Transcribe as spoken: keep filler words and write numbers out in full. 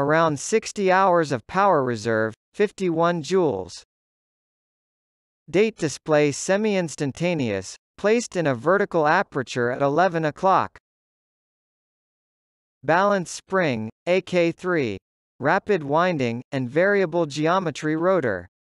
around sixty hours of power reserve, fifty-one joules. Date display semi-instantaneous, placed in a vertical aperture at eleven o'clock. Balance spring, A K three. Rapid winding, and variable geometry rotor.